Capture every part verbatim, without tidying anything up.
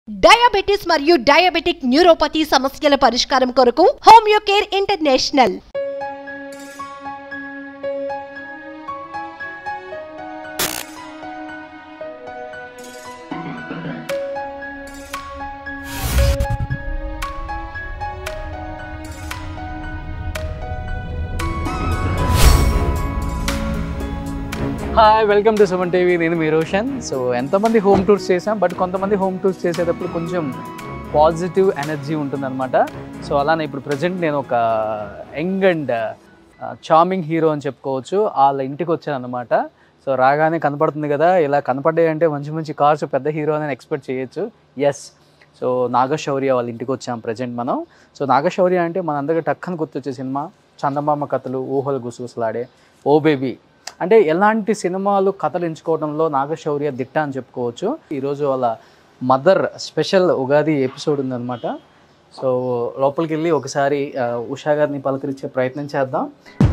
Diabetes మరియు diabetic neuropathy సమస్యల పరిష్కారం కొరకు homeo care international. Hi, welcome to seven TV. నేను మీ రోషన్. సో ఎంతమంది హోమ్ టూర్స్ చేసాం, బట్ కొంతమంది హోమ్ టూర్స్ చేసేటప్పుడు కొంచెం పాజిటివ్ ఎనర్జీ ఉంటుందన్నమాట. సో అలానే ఇప్పుడు ప్రజెంట్ నేను ఒక యంగ్ అండ్ చార్మింగ్ హీరో అని చెప్పుకోవచ్చు. వాళ్ళ ఇంటికి వచ్చాను అనమాట. సో రాగానే కనపడుతుంది కదా, ఇలా కనపడ్డాయంటే మంచి మంచి కార్స్, పెద్ద హీరో అని ఎక్స్పెక్ట్ చేయొచ్చు. ఎస్, సో నాగ శౌర్య వాళ్ళ ఇంటికి వచ్చాం ప్రజెంట్ మనం. సో నాగ శౌర్య అంటే మనందరికీ టక్కని గుర్తొచ్చే సినిమా చందమామ కథలు, ఊహలు గుసగుసలాడే, ఓ బేబీ. అంటే ఎలాంటి సినిమాలు కథలు ఎంచుకోవడంలో నాగ శౌర్య దిట్ట అని చెప్పుకోవచ్చు. ఈరోజు వాళ్ళ మదర్ స్పెషల్ ఉగాది ఎపిసోడ్ ఉందన్నమాట. సో లోపలికి వెళ్ళి ఒకసారి ఉషా గారిని పలకరించే ప్రయత్నం చేద్దాం.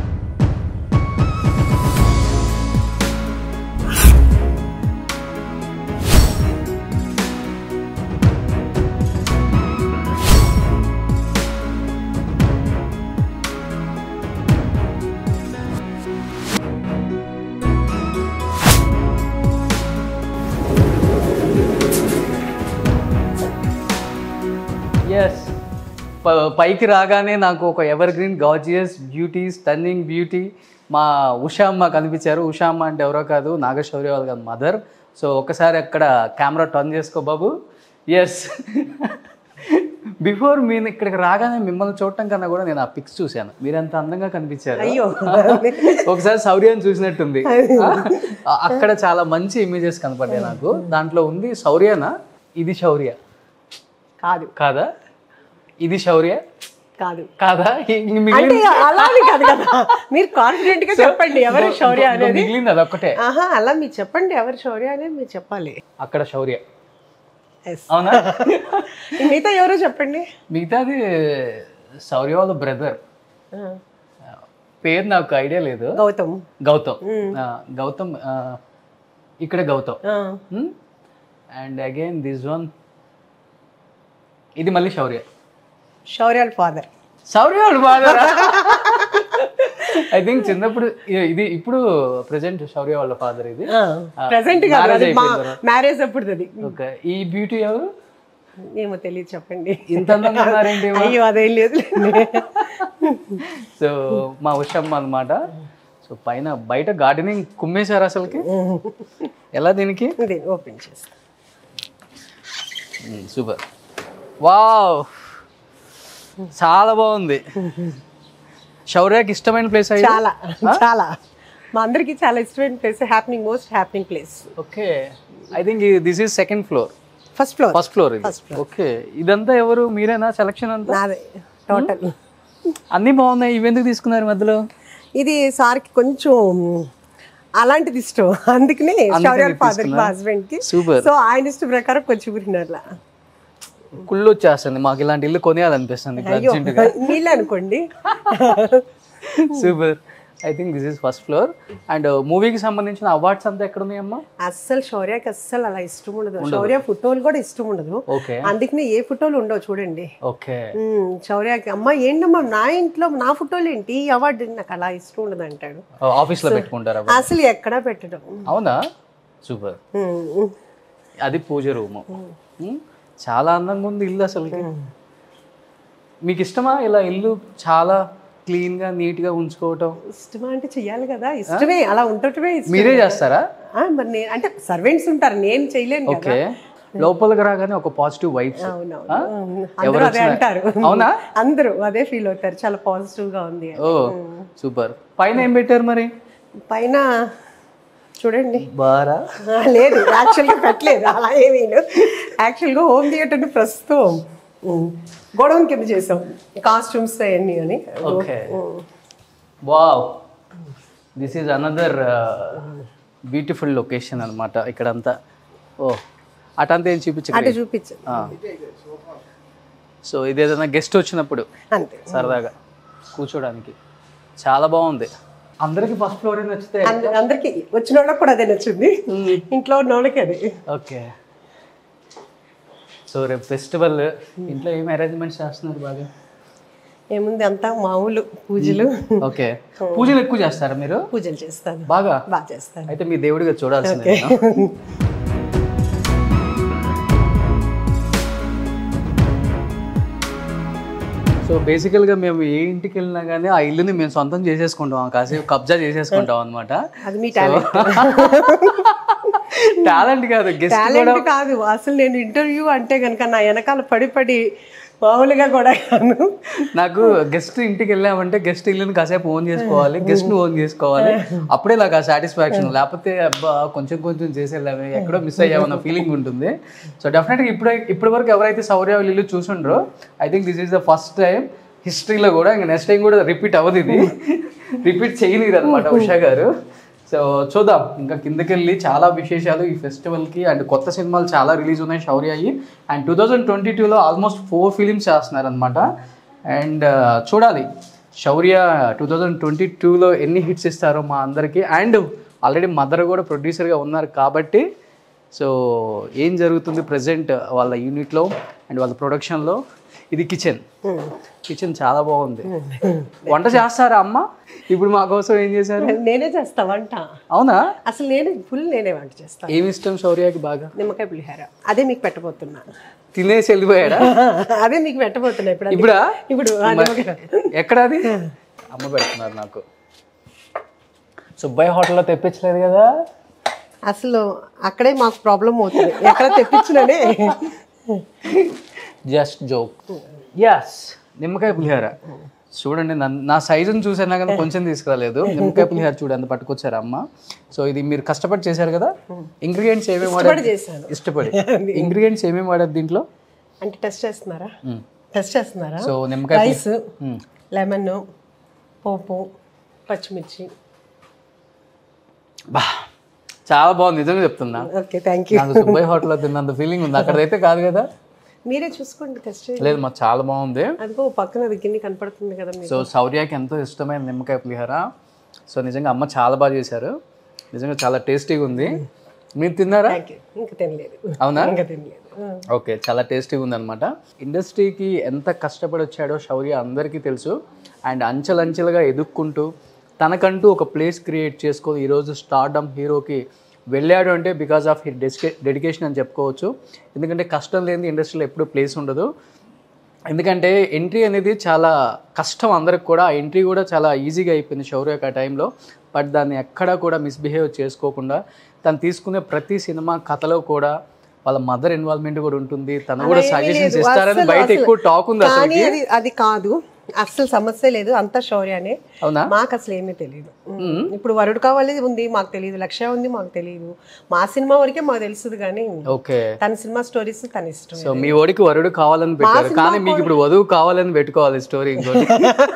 ఎస్, పైకి రాగానే నాకు ఒక evergreen gorgeous beauty, stunning beauty మా ఉషా అమ్మ కనిపించారు. ఉషా అమ్మ అంటే ఎవరో కాదు, నాగ శౌర్య వాళ్ళ మదర్. సో ఒకసారి అక్కడ కెమెరా టర్న్ చేసుకో బాబు. ఎస్, బిఫోర్ మీరు ఇక్కడికి రాగానే మిమ్మల్ని చూడటం కన్నా కూడా నేను ఆ పిక్స్ చూశాను. మీరు ఎంత అందంగా కనిపించారు. ఒకసారి శౌర్యాన్ని చూసినట్టుంది. అక్కడ చాలా మంచి ఇమేజెస్ కనపడ్డాయి నాకు. దాంట్లో ఉంది శౌర్యనా, ఇది శౌర్య కాదు కాదా, ఇది శౌర్య కాదు కాదా, అంటే అలానే కాదు కదా. మీరు కాన్ఫిడెంట్ గా చెప్పండి ఎవరు శౌర్య అనేది. మిగిలింది అదొక్కటే. ఆహా, అలా మీరు చెప్పండి ఎవరు శౌర్య అనేది మీరు చెప్పాలి. అక్కడ శౌర్య, అవునా? మిగతా ఎవరో చెప్పండి. మిగతాది శౌర్య వాళ్ళ బ్రదర్, పేరు నాకు ఐడియా లేదు. గౌతమ్ గౌతమ్ గౌతమ్ ఇక్కడ Gautam. And again this one, ఇది మళ్ళీ శౌర్య. శౌర్య ఫాదర్. శౌర్య వాళ్ళ ఫాదర్ ఐ థింక్ చిన్నప్పుడు ఇది, ఇప్పుడు ప్రెసెంట్ శౌర్య వాళ్ళ ఫాదర్. ఇది ప్రెసెంట్ మ్యారేజ్ అప్పుడు. ఓకే, ఈ బ్యూటీ ఎవరు ఏమో తెలియదు, చెప్పండి. ఇంత అందంగా ఉన్నారేంటి? అయ్యో అదేం లేదు. సో మా ఉషమ్మ అనమాట. సో పైన బయట గార్డెనింగ్ కుమ్మేశారు అసలుకి. ఎలా దీనికి ఓపెన్ చేస్తా. సూపర్, వావ్, చాలా బాగుంది. శౌర్యకి ఇష్టమైన ప్లేస్ అయ్యి చాలా చాలా మా అందరికి చాలా ఇష్టమైన place. Happening, most happening place. Okay, I think this is second floor. First floor first floor ఇది. ఓకే, ఇదంతా ఎవరు, మీరేనా సెలక్షన్ అంతా? నాదే టోటల్. అన్నీ బాగున్నాయి, ఇవెందుకు తీసుకున్నారు మధ్యలో? ఇది సార్కి కొంచెం అలాంటిది ఇష్టం, అందుకనే శౌర్య ఫాదర్ మా హస్బెండ్ కి. సూపర్. సో ఆయన ఇష్టం ప్రకారం కొంచెం ఊరినారు. కుళ్ళు వచ్చేస్తుంది మాకు, ఇలాంటి ఇల్లు కొనేయాలనిపిస్తుంది. నీళ్ళు అనుకోండి. Super, I think this is first floor. And మూవీకి సంబంధించిన అవార్డ్స్ అంతా ఎక్కడ ఉన్నాయమ్మా? అస్సలు శౌర్యకి అస్సలు అలా ఇష్టం ఉండదు. శౌర్య ఫోటోలు కూడా ఇష్టం ఉండదు. ఓకే, అందుకనే ఏ ఫోటోలు ఉండవు చూడండి. ఓకే, శౌర్యకి అమ్మ ఏంటమ్మా నా ఇంట్లో నా ఫోటోలు ఏంటి, ఈ అవార్డు నాకు అలా ఇష్టం ఉండదు అంటాడు. ఆఫీస్ లో పెట్టుకుంటారా? అసలు ఎక్కడా పెట్టడం. అవునా, సూపర్. అది పూజ రూమ్. చాలా అందంగా ఉంది ఇల్లు అసలు. మీకు ఇష్టమా ఇలా ఇల్లు చాలా క్లీన్ గా నీట్ గా ఉంచుకోవటం? ఇష్టమా అంటే చెయ్యాలి కదా, ఇష్టమే, అలా ఉండటమే ఇష్టం. మీరే చేస్తారా? మరి నేను అంటే సర్వెంట్స్ ఉంటారు, నేను చేయలేను. ఓకే, లోపలికి రాగానే ఒక పాజిటివ్ వైబ్స్. అందరూ అదే అంటారు. అవునా? అందరూ అదే ఫీల్ అవుతారు, చాలా పాజిటివ్ గా ఉంది. ఓ సూపర్. పైన ఏం పెట్టారు మరి? పైన చూడండి. బారా లేదు, యాక్చువల్గా పెట్టలేదు అలా ఏమీ. యాక్చువల్గా హోమ్ థియేటర్ ప్రస్తుతం గోడౌన్ కింద చేసాం, కాస్ట్యూమ్స్ అవన్నీ అని. Okay, wow, this is another beautiful location అనమాట ఇక్కడంతా. ఓ అటంతా ఏం చూపించు, అంటే చూపించు. సో ఇది ఏదైనా గెస్ట్ వచ్చినప్పుడు అంతే సరదాగా కూర్చోడానికి చాలా బాగుంది. అందరికి ఫస్ట్ ఫ్లోర్ నచ్చితే అందరికి వచ్చిన వాళ్ళకి కూడా అదే నచ్చింది, ఇంట్లో ఉన్న వాళ్ళకి అదే. ఓకే, సో రేపు ఫెస్టివల్, ఇంట్లో ఏం అరేంజ్మెంట్స్ చేస్తున్నారు బాగా? ఏముంది అంతా మామూలు పూజలు. ఓకే, పూజలు ఎక్కువ చేస్తారా మీరు? పూజలు చేస్తాను, బాగా బాగా చేస్తాను. అయితే మీ దేవుడిగా చూడాల్సిందే. సో బేసికల్గా మేము ఏ ఇంటికి వెళ్ళినా కానీ ఆ ఇల్లుని మేము సొంతం చేసేసుకుంటాం, కాసేపు కబ్జా చేసేసుకుంటాం అనమాట. అది మీ టాలెంట్. టాలెంట్ కాదు, గెస్ట్ టాలెంట్ కాదు. అసలు నేను ఇంటర్వ్యూ అంటే కనుక నా వెనకాల పడి పడి మామూలుగా కూడా కాను. నాకు గెస్ట్ ఇంటికి వెళ్ళామంటే గెస్ట్ ఇల్లుని కాసేపు ఓన్ చేసుకోవాలి, గెస్ట్ని ఓన్ చేసుకోవాలి, అప్పుడే నాకు ఆ సాటిస్ఫాక్షన్. లేకపోతే అబ్బా కొంచెం కొంచెం చేసి వెళ్ళాము, ఎక్కడో మిస్ అయ్యామన్న ఫీలింగ్ ఉంటుంది. సో డెఫినెట్గా ఇప్పుడే ఇప్పటి వరకు ఎవరైతే శౌర్య వాళ్ళ ఇల్లు చూసుండ్రో, I think this is the first time హిస్టరీలో కూడా, ఇంకా నెక్స్ట్ టైం కూడా రిపీట్ అవ్వదు, ఇది రిపీట్ చేయలేదు అనమాట ఉషా గారు. సో చూద్దాం, ఇంకా కిందకెళ్ళి చాలా విశేషాలు ఈ ఫెస్టివల్కి. అండ్ కొత్త సినిమాలు చాలా రిలీజ్ ఉన్నాయి శౌర్య అయ్యి. అండ్ టూ థౌజండ్ ట్వంటీ టూలో ఆల్మోస్ట్ ఫోర్ ఫిలిమ్స్ చేస్తున్నారు అనమాట. అండ్ చూడాలి శౌర్య టూ థౌజండ్ ట్వంటీ టూలో ఎన్ని హిట్స్ ఇస్తారో మా అందరికీ. అండ్ ఆల్రెడీ మదర్ కూడా ప్రొడ్యూసర్గా ఉన్నారు కాబట్టి, సో ఏం జరుగుతుంది ప్రజెంట్ వాళ్ళ యూనిట్లో అండ్ వాళ్ళ ప్రొడక్షన్లో. ఇది కిచెన్, కిచెన్ చాలా బాగుంది. వంట చేస్తారా అమ్మ? ఇప్పుడు మా కోసం ఏం చేశారు? నేనే చేస్తా వంట. అవునా? అసలు నేనే ఫుల్ నేనే వంట చేస్తాను. ఏమి ఇష్టం శౌర్యకి బాగా? నిమ్మకాయ పులిహార. అదే మీకు పెట్టబోతున్నా. తినేసి వెళ్ళిపోయాడా? అదే మీకు పెట్టబోతున్నా ఇప్పుడు. ఇప్పుడా? ఇప్పుడు ఎక్కడ అది? అమ్మ పెడుతున్నారు నాకు. సుబ్బయ్య హోటల్లో తెప్పించలేదు కదా? అసలు అక్కడే మాకు ప్రాబ్లం అవుతుంది, ఎక్కడ తెప్పించిననే. Just joke. యస్, నిమ్మకాయ పులిహార చూడండి. నా సైజుని చూసానా కానీ కొంచెం తీసుకురాలేదు. నిమ్మకాయ పులిహార చూడండి పట్టుకొచ్చారు అమ్మ. సో ఇది మీరు కష్టపడి చేశారు కదా. ఇంగ్రీడియంట్స్ ఏమేమి వాడారు? ఇష్టపడి. ఇంగ్రీడియంట్స్ ఏమేమి వాడారు దీంట్లో? అంటే టెస్ట్ చేస్తున్నారా? టెస్ట్ చేస్తున్నారా? సో నిమ్మకాయ, రైస్, లెమన్, పోపు, పచ్చిమిర్చి. బా చాలా బాగుంది, నిజంగా చెప్తున్నా. Okay, thank you. నాకు సుబ్బయ్య హోటల్లో తిన్నంత ఫీలింగ్ ఉంది, అక్కడైతే కాదు కదా. మీరే చూసుకోండి, టెస్ట్ చేయండి. లేదు మాకు చాలా బాగుంది. అదిగో పక్కన అది గిన్నె కనపడుతుంది కదా. సో శౌర్యకి ఎంతో ఇష్టమైన నిమ్మకాయ పులిహార. సో నిజంగా అమ్మ చాలా బాగా చేశారు, నిజంగా చాలా టేస్టీగా ఉంది. మీరు తిన్నారా? ఇంకా తినలేదు. అవునా? ఇంకా తినలేదు. ఓకే, చాలా టేస్టీగా ఉంది అనమాట. ఇండస్ట్రీకి ఎంత కష్టపడి వచ్చాడో శౌర్య అందరికీ తెలుసు. అండ్ అంచెలంచెలుగా ఎదుక్కుంటూ తనకంటూ ఒక ప్లేస్ క్రియేట్ చేసుకొని ఈరోజు స్టార్డమ్ హీరోకి వెళ్ళాడు అంటే because of his dedicate dedication అని చెప్పుకోవచ్చు. ఎందుకంటే కష్టం లేని ఇండస్ట్రీలో ఎప్పుడూ ప్లేస్ ఉండదు. ఎందుకంటే ఎంట్రీ అనేది చాలా కష్టం అందరికి కూడా. ఆ ఎంట్రీ కూడా చాలా ఈజీగా అయిపోయింది శౌర్యకి ఆ టైంలో. బట్ దాన్ని ఎక్కడా కూడా మిస్బిహేవ్ చేసుకోకుండా తను తీసుకునే ప్రతి సినిమా కథలో కూడా వాళ్ళ మదర్ ఇన్వాల్వ్మెంట్ కూడా ఉంటుంది. తను కూడా సజెషన్స్ ఇస్తారని బయట ఎక్కువ టాక్ ఉంది. అసలు అది కాదు, అసలు సమస్య లేదు, అంతా శౌర్యనే. అవునా? మాకు అసలు ఏమీ తెలియదు. ఇప్పుడు వరుడు కావాలి ఉంది మాకు తెలియదు, లక్ష్య ఉంది మాకు తెలియదు. మా సినిమా వరకే మాకు తెలుస్తుంది కానీ ఓకే తన సినిమా స్టోరీస్ తన ఇష్టం. సో మీ ఓడికి వరుడు కావాలని పెట్టారు, కానీ మీకు ఇప్పుడు వధువు కావాలని పెట్టుకోవాలి స్టోరీ ఇంకోటి.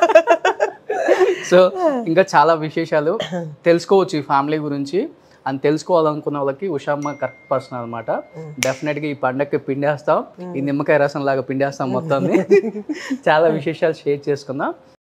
సో ఇంకా చాలా విశేషాలు తెలుసుకోవచ్చు ఈ ఫ్యామిలీ గురించి. అని తెలుసుకోవాలనుకున్న వాళ్ళకి ఉషామ్మ కరెక్ట్ పర్సన్ అనమాట. డెఫినెట్గా ఈ పండగకి పిండేస్తాం, ఈ నిమ్మకాయ రసం లాగా పిండేస్తాం మొత్తాన్ని. చాలా విశేషాలు షేర్ చేసుకుందాం.